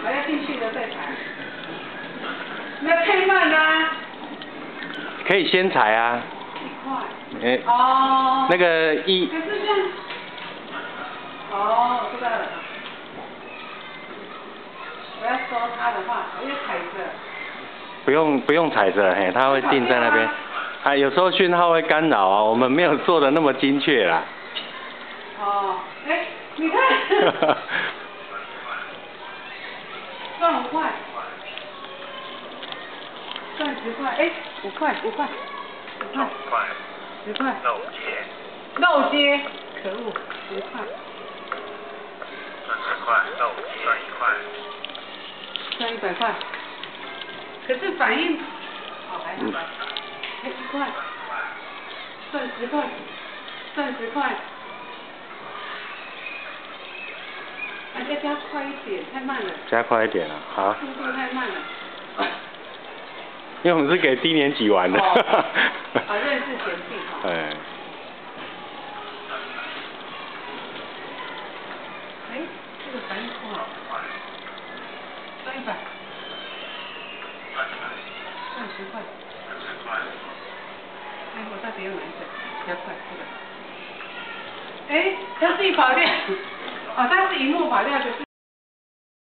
好，要进去了再踩。那太慢啦。 可以先踩啊。 1块。哦。 那个一。 可是这样。哦，知道了。我要收它的话，我要踩着。不用踩着，嘿，它会定在那边。啊，有时候讯号会干扰啊，我们没有做的那么精确啦。 哦，哎，你看。赚5块。赚10块，哎，5块，5块，5块，10块。漏接，可恶，10块。赚10块，漏接赚1块。赚100块。可是反应，哦还好吧，哎1块，赚10块，赚10块。啊，再加快一点，太慢了。 加快一点啊，好。 速度太慢了。 因为我们是给低年级玩的。 啊，认识前进。 哎。 哎，这个反应快。赚100。赚10块。哎，我到底要哪一个？加快这个。哎，它自己跑掉。哦，它是萤幕跑掉，可是。